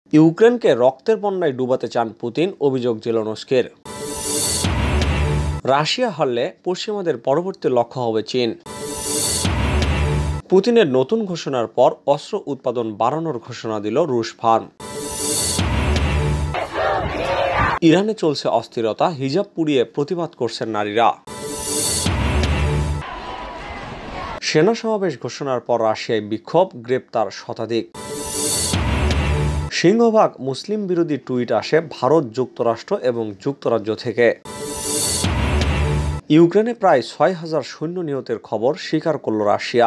ইউক্রেনকে রক্তের বন্যায় ডুবাতে চান পুতিন, অভিযোগ জেলেনস্কির। রাশিয়া হারলে পশ্চিমাদের পরবর্তী লক্ষ্য হবে চীন। পুতিনের নতুন ঘোষণার পর অস্ত্র উৎপাদন বাড়ানোর ঘোষণা দিল রুশ ফার্ম। ইরানে চলছে অস্থিরতা, হিজাব পুড়িয়ে প্রতিবাদ করছেন নারীরা। সেনা সমাবেশ ঘোষণার পর রাশিয়ায় বিক্ষোভ, গ্রেপ্তার শতাধিক। সিংহভাগ মুসলিম বিরোধী টুইট আসে ভারত, যুক্তরাষ্ট্র এবং যুক্তরাজ্য থেকে। ইউক্রেনে প্রায় ৬,০০০ সৈন্য নিহতের খবর স্বীকার করল রাশিয়া।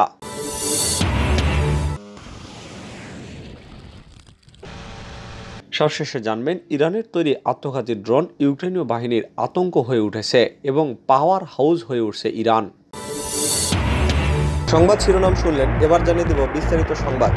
সবশেষে জানবেন, ইরানের তৈরি আত্মঘাতী ড্রোন ইউক্রেনীয় বাহিনীর আতঙ্ক হয়ে উঠেছে এবং পাওয়ার হাউস হয়ে উঠছে ইরান। সংবাদ শিরোনাম শুনলেন, এবার জানিয়ে দেব বিস্তারিত সংবাদ।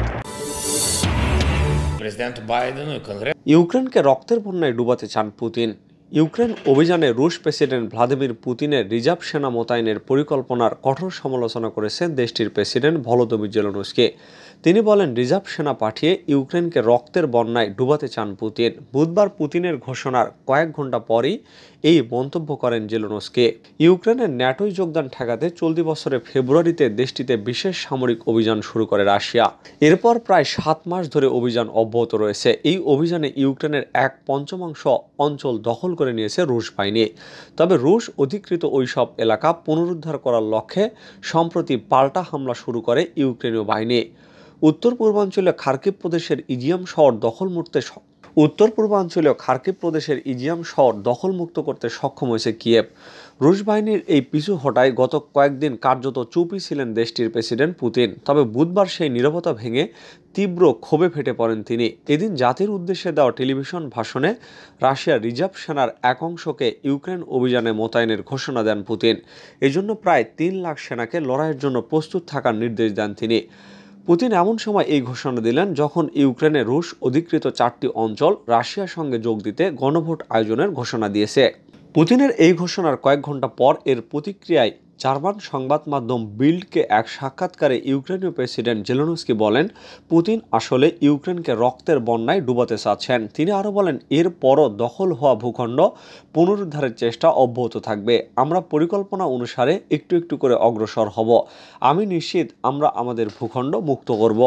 ইউক্রেনকে রক্তের বন্যায় ডুবাতে চান পুতিন। ইউক্রেন অভিযানে রুশ প্রেসিডেন্ট ভ্লাদিমির পুতিনের রিজার্ভ সেনা মোতায়েনের পরিকল্পনার কঠোর সমালোচনা করেছেন দেশটির প্রেসিডেন্ট ভলোদিমির জেলেনস্কি। তিনি বলেন, রিজার্ভ সেনা পাঠিয়ে ইউক্রেনকে রক্তের বন্যায় ডুবাতে চান পুতিন। বুধবার পুতিনের ঘোষণার কয়েক ঘন্টা পরই এই মন্তব্য করেন জেলেনস্কি। ইউক্রেনের ন্যাটোয় যোগদান ঠেকাতে চলতি বছরের ফেব্রুয়ারিতে দেশটিতে বিশেষ সামরিক অভিযান শুরু করে রাশিয়া। এরপর প্রায় ৭ মাস ধরে অভিযান অব্যাহত রয়েছে। এই অভিযানে ইউক্রেনের ১/৫ অঞ্চল দখল করে নিয়েছে রুশ বাহিনী। তবে রুশ অধিকৃত ওইসব এলাকা পুনরুদ্ধার করার লক্ষ্যে সম্প্রতি পাল্টা হামলা শুরু করে ইউক্রেনীয় বাহিনী। উত্তর পূর্বাঞ্চলীয় খার্কিভ প্রদেশের ইজিয়াম শহর দখলমুক্ত করতে সক্ষম হয়েছে কিয়েভ। রুশ বাহিনীর এই পিছু হটায় গত কয়েকদিন কার্যত চুপই ছিলেন দেশটির প্রেসিডেন্ট পুতিন। তবে বুধবার সেই নীরবতা ভেঙে তীব্র ক্ষোভে ফেটে পড়েন তিনি। এদিন জাতির উদ্দেশ্যে দেওয়া টেলিভিশন ভাষণে রাশিয়ার রিজার্ভ সেনার এক অংশকে ইউক্রেন অভিযানে মোতায়েনের ঘোষণা দেন পুতিন। এজন্য প্রায় ৩ লাখ সেনাকে লড়াইয়ের জন্য প্রস্তুত থাকার নির্দেশ দেন তিনি। পুতিন এমন সময় এই ঘোষণা দিলেন যখন ইউক্রেনে রুশ অধিকৃত ৪টি অঞ্চল রাশিয়ার সঙ্গে যোগ দিতে গণভোট আয়োজনের ঘোষণা দিয়েছে। পুতিনের এই ঘোষণার কয়েক ঘন্টা পর এর প্রতিক্রিয়ায় জার্মান সংবাদ মাধ্যম বিল্ডকে এক সাক্ষাৎকারে ইউক্রেনীয় প্রেসিডেন্ট জেলেনস্কি বলেন, পুতিন আসলে ইউক্রেনকে রক্তের বন্যায় ডুবাতে চাচ্ছেন। তিনি আরও বলেন, এরপরও দখল হওয়া ভূখণ্ড পুনরুদ্ধারের চেষ্টা অব্যাহত থাকবে। আমরা পরিকল্পনা অনুসারে একটু একটু করে অগ্রসর হব। আমি নিশ্চিত আমরা আমাদের ভূখণ্ড মুক্ত করব।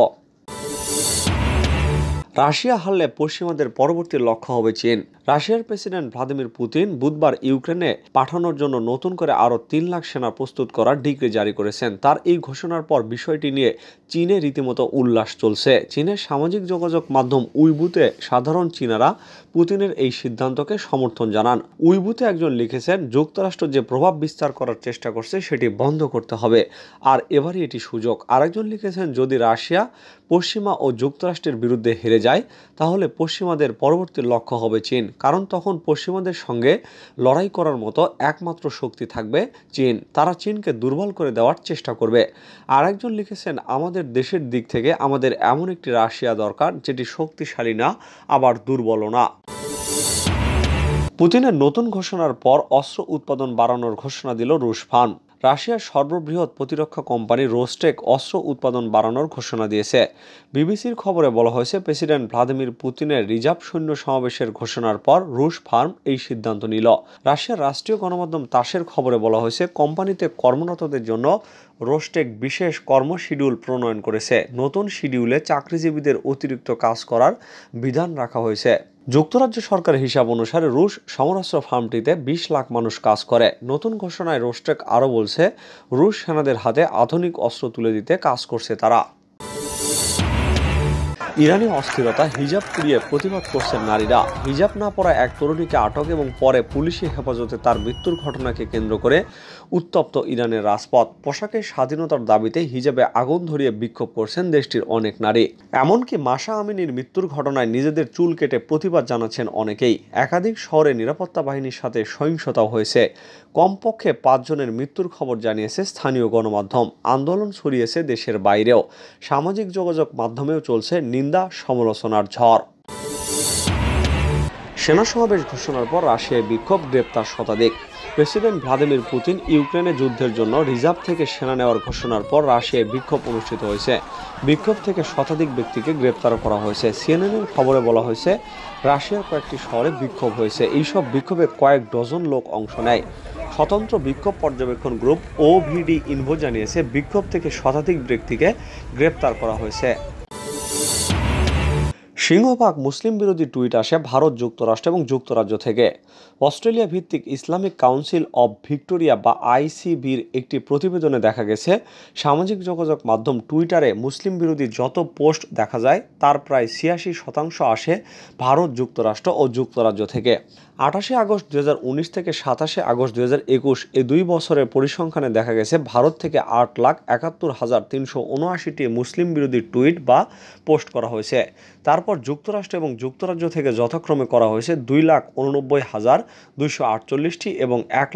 রাশিয়া হারলে পশ্চিমাদের পরবর্তী লক্ষ্য হবে চীন। রাশিয়ার প্রেসিডেন্ট ভ্লাদিমির পুতিন বুধবার ইউক্রেনে পাঠানোর জন্য নতুন করে আরও ৩ লাখ সেনা প্রস্তুত করার ডিক্রি জারি করেছেন। তার এই ঘোষণার পর বিষয়টি নিয়ে চীনে রীতিমতো উল্লাস চলছে। চীনের সামাজিক যোগাযোগ মাধ্যম উইবুতে সাধারণ চীনারা পুতিনের এই সিদ্ধান্তকে সমর্থন জানান। উইবুতে একজন লিখেছেন, যুক্তরাষ্ট্র যে প্রভাব বিস্তার করার চেষ্টা করছে সেটি বন্ধ করতে হবে, আর এবারই এটি সুযোগ। আরেকজন লিখেছেন, যদি রাশিয়া পশ্চিমা ও যুক্তরাষ্ট্রের বিরুদ্ধে হেরে যায় তাহলে পশ্চিমাদের পরবর্তী লক্ষ্য হবে চীন, কারণ তখন পশ্চিমাদের সঙ্গে লড়াই করার মতো একমাত্র শক্তি থাকবে চীন। তারা চীনকে দুর্বল করে দেওয়ার চেষ্টা করবে। আর একজন লিখেছেন, আমাদের দেশের দিক থেকে আমাদের এমন একটি রাশিয়া দরকার যেটি শক্তিশালী না আবার দুর্বলও না। পুতিনের নতুন ঘোষণার পর অস্ত্র উৎপাদন বাড়ানোর ঘোষণা দিল রুশ ফার্ম। রাশিয়ার সর্ববৃহৎ প্রতিরক্ষা কোম্পানি রোস্টেক অস্ত্র উৎপাদন বাড়ানোর ঘোষণা দিয়েছে। বিবিসির খবরে বলা হয়েছে, প্রেসিডেন্ট ভ্লাদিমির পুতিনের রিজার্ভ সৈন্য সমাবেশের ঘোষণার পর রুশ ফার্ম এই সিদ্ধান্ত নিল। রাশিয়ার রাষ্ট্রীয় গণমাধ্যম তাসের খবরে বলা হয়েছে, কোম্পানিতে কর্মরতদের জন্য রোস্টেক বিশেষ কর্মশিডিউল প্রণয়ন করেছে। নতুন শিডিউলে চাকরিজীবীদের অতিরিক্ত কাজ করার বিধান রাখা হয়েছে। যুক্তরাজ্য সরকারের হিসাব অনুসারে রুশ সমরাস্ত্র ফার্মটিতে ২০ লাখ মানুষ কাজ করে। নতুন ঘোষণায় রোস্টেক আরও বলছে, রুশ সেনাদের হাতে আধুনিক অস্ত্র তুলে দিতে কাজ করছে তারা। ইরানে অস্থিরতা, হিজাব পুড়িয়ে প্রতিবাদ করছেন নারীরা। হিজাব না পরা এক তরুণীকে আটক এবং পরে পুলিশি হেফাজতে তার মৃত্যুর ঘটনাকে কেন্দ্র করে উত্তপ্ত ইরানের রাজপথ। পোশাকের স্বাধীনতার দাবিতে হিজাবে আগুন ধরিয়ে বিক্ষোভ করছেন দেশটির অনেক নারী। এমনকি মাসা আমিনির মৃত্যুর ঘটনায় নিজেদের চুল কেটে প্রতিবাদ জানাচ্ছেন অনেকেই। একাধিক শহরে নিরাপত্তা বাহিনীর সাথে সহিংসতাও হয়েছে। কমপক্ষে ৫ জনের মৃত্যুর খবর জানিয়েছে স্থানীয় গণমাধ্যম। আন্দোলন ছড়িয়েছে দেশের বাইরেও। সামাজিক যোগাযোগ মাধ্যমেও চলছে নিন্দা সমালোচনার ঝড়। সেনা সমাবেশ ঘোষণার পর রাশিয়ায় বিক্ষোভ, গ্রেপ্তার শতাধিক। প্রেসিডেন্ট ভ্লাদিমির পুতিন ইউক্রেনে যুদ্ধের জন্য রিজার্ভ থেকে সেনা নেওয়ার ঘোষণার পর রাশিয়ায় বিক্ষোভ অনুষ্ঠিত হয়েছে। বিক্ষোভ থেকে শতাধিক ব্যক্তিকে গ্রেপ্তার করা হয়েছে। সিএনএনের খবরে বলা হয়েছে রাশিয়ার কয়েকটি শহরে বিক্ষোভ হয়েছে। এইসব বিক্ষোভে কয়েক ডজন লোক অংশ নেয়। স্বতন্ত্র বিক্ষোভ পর্যবেক্ষণ গ্রুপ ওভিডি ইনভো জানিয়েছে বিক্ষোভ থেকে শতাধিক ব্যক্তিকে গ্রেপ্তার করা হয়েছে। সিংহভাগ মুসলিম বিরোধী টুইট আসে ভারত, যুক্তরাষ্ট্র এবং যুক্তরাজ্য থেকে। অস্ট্রেলিয়া ভিত্তিক ইসলামিক কাউন্সিল অব ভিক্টোরিয়া বা আইসিবির একটি প্রতিবেদনে দেখা গেছে সামাজিক যোগাযোগ মাধ্যম টুইটারে মুসলিম বিরোধী যত পোস্ট দেখা যায় তার প্রায় ৮৬% আসে ভারত, যুক্তরাষ্ট্র ও যুক্তরাজ্য থেকে। ২৮ আগস্ট ২০১৯ থেকে ২৭ আগস্ট ২০২১ এই ২ বছরের পরিসংখ্যানে দেখা গেছে ভারত থেকে ৮,৭১,৩৭৯টি মুসলিম বিরোধী টুইট বা পোস্ট করা হয়েছে। তারপর যুক্তরাষ্ট্র এবং যুক্তরাজ্য থেকে যথাক্রমে করা হয়েছে ২,৮৯,২৪৮টি এবং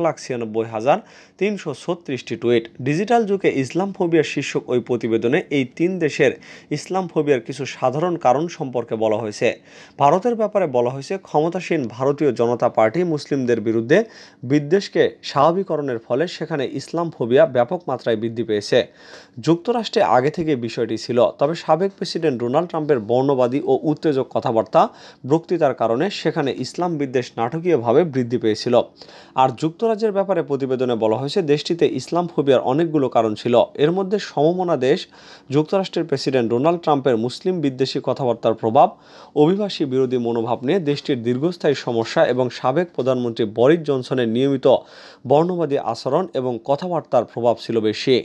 ১,৯৬,৩৩৬টি টুইট। ডিজিটাল যুগে ইসলাম ফোবিয়া শীর্ষক ওই প্রতিবেদনে এই ৩ দেশের ইসলাম ফোবিয়ার কিছু সাধারণ কারণ সম্পর্কে বলা হয়েছে। ভারতের ব্যাপারে বলা হয়েছে ক্ষমতাসীন ভারতীয় জনতা পার্টি মুসলিমদের বিরুদ্ধে বিদ্বেষকে স্বাভাবিকরণের ফলে সেখানে ইসলাম ফোবিয়া ব্যাপক মাত্রায় বৃদ্ধি পেয়েছে। যুক্তরাষ্ট্রে আগে থেকে বিষয়টি ছিল, তবে সাবেক প্রেসিডেন্ট ডোনাল্ড ট্রাম্পের বর্ণবাদী ও উত্তেজক কথাবার্তা বক্তৃতার কারণে সেখানে ইসলাম বিদ্বেষ নাটকীয়ভাবে বৃদ্ধি পেয়েছিল। আর যুক্তরাজ্যের ব্যাপারে প্রতিবেদনে বলা হয়েছে দেশটিতে ইসলাম ফোবিয়ার অনেকগুলো কারণ ছিল। এর মধ্যে সমমনা দেশ যুক্তরাষ্ট্রের প্রেসিডেন্ট ডোনাল্ড ট্রাম্পের মুসলিম বিদ্বেষী কথাবার্তার প্রভাব, অভিবাসী বিরোধী মনোভাব নিয়ে দেশটির দীর্ঘস্থায়ী সমস্যা এবং সাবেক প্রধানমন্ত্রী বরিস জনসনের নিয়মিত বর্ণবাদী আচরণ এবং কথাবার্তার প্রভাব ছিল বেশি।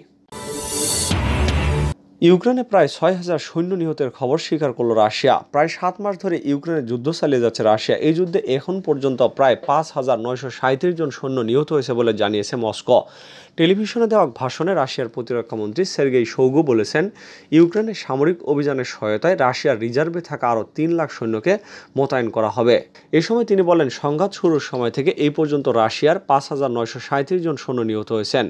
ইউক্রেনে প্রায় ৬,০০০ সৈন্য নিহতের খবর স্বীকার করল রাশিয়া। প্রায় ৭ মাস ধরে ইউক্রেনে যুদ্ধ চালিয়ে যাচ্ছে রাশিয়া। এই যুদ্ধে এখন পর্যন্ত প্রায় ৫,৯৩৭ জন সৈন্য নিহত হয়েছে বলে জানিয়েছে মস্কো। টেলিভিশনে দেওয়া ভাষণে রাশিয়ার প্রতিরক্ষামন্ত্রী সের্গেই শোইগু বলেছেন ইউক্রেনের সামরিক অভিযানের সহায়তায় রাশিয়ার রিজার্ভে থাকা আরও ৩ লাখ সৈন্যকে মোতায়েন করা হবে। এ সময় তিনি বলেন সংঘাত শুরুর সময় থেকে এই পর্যন্ত রাশিয়ার ৫,৯৩৭ জন সৈন্য নিহত হয়েছেন।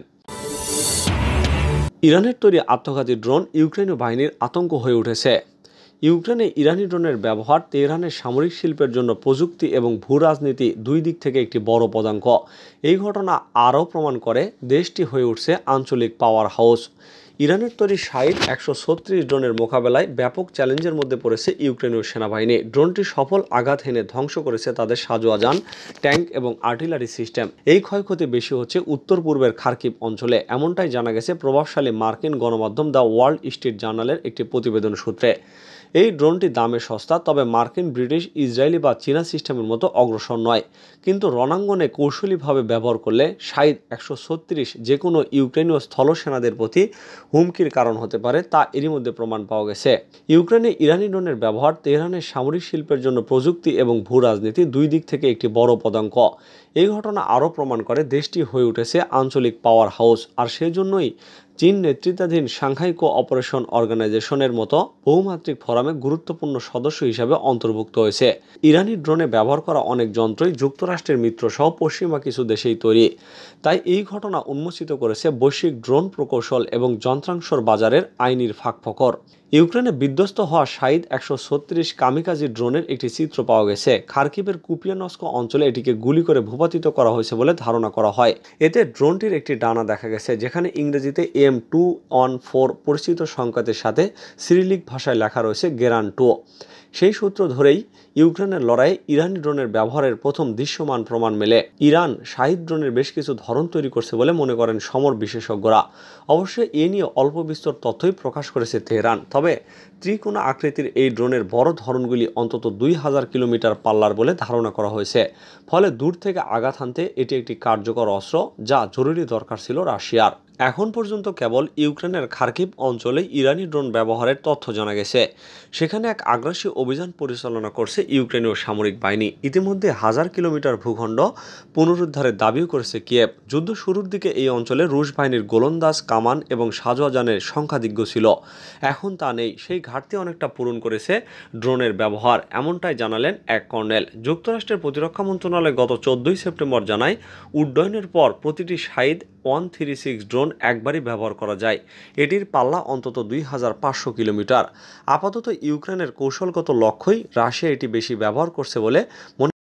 ইরানের তৈরি আত্মঘাতী ড্রোন ইউক্রেনীয় বাহিনীর আতঙ্ক হয়ে উঠেছে। ইউক্রেনে ইরানি ড্রোনের ব্যবহার তেহরানের সামরিক শিল্পের জন্য প্রযুক্তি এবং ভূ রাজনীতি দুই দিক থেকে একটি বড় পদাঙ্ক। এই ঘটনা আরও প্রমাণ করে দেশটি হয়ে উঠছে আঞ্চলিক পাওয়ার হাউস। ইরানের তৈরি সেট'১৩০ ড্রোনের মোকাবেলায় ব্যাপক চ্যালেঞ্জের মধ্যে পড়েছে ইউক্রেনীয় সেনাবাহিনী। ড্রোনটি সফল আঘাত হেনে ধ্বংস করেছে তাদের সাজোয়াজান, ট্যাঙ্ক এবং আর্টিলারি সিস্টেম। এই ক্ষয়ক্ষতি বেশি হচ্ছে উত্তর পূর্বের খার্কিভ অঞ্চলে, এমনটাই জানা গেছে প্রভাবশালী মার্কিন গণমাধ্যম দ্য ওয়ার্ল্ড স্ট্রিট জার্নালের একটি প্রতিবেদন সূত্রে। এই ড্রোনটি দামে সস্তা, তবে মার্কিন, ব্রিটিশ, ইসরায়েলি বা চীনা সিস্টেমের মতো অগ্রসর নয়। কিন্তু রণাঙ্গনে কৌশলীভাবে ব্যবহার করলে সেট'১৩০ যে কোনো ইউক্রেনীয় স্থলসেনাদের প্রতি হুমকির কারণ হতে পারে, তা এরই মধ্যে প্রমাণ পাওয়া গেছে। ইউক্রেনে ইরানি ড্রোনের ব্যবহার তেহরানের সামরিক শিল্পের জন্য প্রযুক্তি এবং ভূ রাজনীতি দুই দিক থেকে একটি বড় পদাঙ্ক। এই ঘটনা আরও প্রমাণ করে দেশটি হয়ে উঠেছে আঞ্চলিক পাওয়ার হাউস, আর সেজন্যই চীন নেতৃত্বাধীন সাংহাই কোঅপারেশন অর্গানাইজেশনের মতো বহুমাত্রিক ফোরামে গুরুত্বপূর্ণ সদস্য হিসাবে অন্তর্ভুক্ত হয়েছে। ইরানি ড্রোনে ব্যবহার করা অনেক যন্ত্রই যুক্তরাষ্ট্রের মিত্রসহ পশ্চিমা কিছু দেশেই তৈরি। তাই এই ঘটনা উন্মোচিত করেছে বৈশ্বিক ড্রোন প্রকৌশল এবং যন্ত্রাংশের বাজারের আইনির ফাঁকফোকর। ইউক্রেনে বিধ্বস্ত হওয়া সেট'১৩০ কামিকাজি ড্রোনের একটি চিত্র পাওয়া গেছে। খার্কিভের কুপিয়ানস্ক অঞ্চলে এটিকে গুলি করে ভূপাতিত করা হয়েছে বলে ধারণা করা হয়। এতে ড্রোনটির একটি ডানা দেখা গেছে, যেখানে ইংরেজিতে M214 পরিচিত সংকেতের সাথে সিরিলিক ভাষায় লেখা রয়েছে গেরান 2। সেই সূত্র ধরেই ইউক্রেনের লড়াইয়ে ইরানি ড্রোনের ব্যবহারের প্রথম দৃশ্যমান প্রমাণ মেলে। ইরান শাহিদ ড্রোনের বেশ কিছু ধরন তৈরি করছে বলে মনে করেন সমর বিশেষজ্ঞরা। অবশ্য এ নিয়ে অল্প বিস্তর তথ্যই প্রকাশ করেছে তেহরান। তবে ত্রিকোণা আকৃতির এই ড্রোনের বড় ধরনগুলি অন্তত ২,০০০ কিলোমিটার পাল্লার বলে ধারণা করা হয়েছে। ফলে দূর থেকে আঘাত হানতে এটি একটি কার্যকর অস্ত্র, যা জরুরি দরকার ছিল রাশিয়ার। এখন পর্যন্ত কেবল ইউক্রেনের খার্কিভ অঞ্চলে ইরানি ড্রোন ব্যবহারের তথ্য জানা গেছে। সেখানে এক আগ্রাসী অভিযান পরিচালনা করছে ইউক্রেনীয় সামরিক বাহিনী। ইতিমধ্যে ১,০০০ কিলোমিটার ভূখণ্ড পুনরুদ্ধারের দাবিও করেছে কিয়েভ। যুদ্ধ শুরুর দিকে এই অঞ্চলে রুশ বাহিনীর গোলন্দাজ, কামান এবং সাজোয়াজানের সংখ্যাধিক্য ছিল। এখন তা নেই। সেই ঘাটতি অনেকটা পূরণ করেছে ড্রোনের ব্যবহার, এমনটাই জানালেন এক কর্নেল। যুক্তরাষ্ট্রের প্রতিরক্ষা মন্ত্রণালয় গত ১৪ সেপ্টেম্বর জানায় উড্ডয়নের পর প্রতিটি সেট'১৩৬ ড্রোন একবারই ব্যবহার করা যায়। এটির পাল্লা অন্তত ২,৫০০ কিলোমিটার। আপাতত ইউক্রেনের কৌশলগত লক্ষ্যই রাশিয়া এটি বেশি ব্যবহার করছে বলে মনে